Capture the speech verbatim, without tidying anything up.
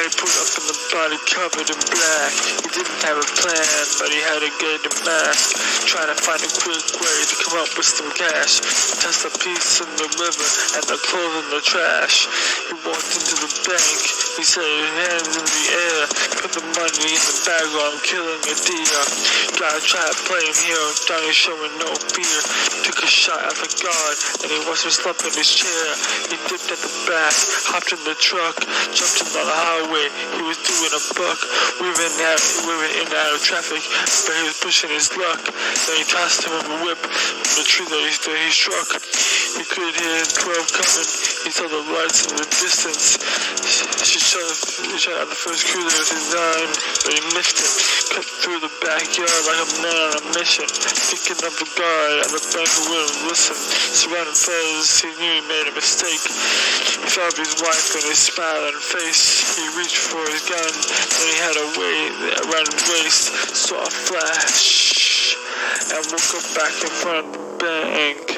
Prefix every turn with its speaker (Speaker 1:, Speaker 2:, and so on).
Speaker 1: Guy put up in the body covered in black. He didn't have a plan, but he had a gated mask. Trying to find a quick way to come up with some cash. Tossed a piece in the river and the clothes in the trash. He walked into the bank. He said his hands in the air. Put the money in the bag while I'm killing a deer. Guy tried to play him hero. Johnny showing no fear. Took a shot at the guard and he watched him slump in his chair. He dipped at the back, hopped in the truck, jumped in on the highway. He was doing a buck. We were in out, we were in and out of traffic, but he was pushing his luck. Then he tossed him a whip from the tree that he, that he struck. He could hear twelve coming. He saw the lights in the distance. She shot, he shot at the first crew that was designed, but he missed it. Cut through the backyard like a man on a mission. Picking up the guard and the bank wouldn't listen. Surrounding fellas, he knew he made a mistake. He thought of his wife and his smiling face. He reached for his gun, then he had a way around his waist. Saw a flash and woke up back in front of the bank.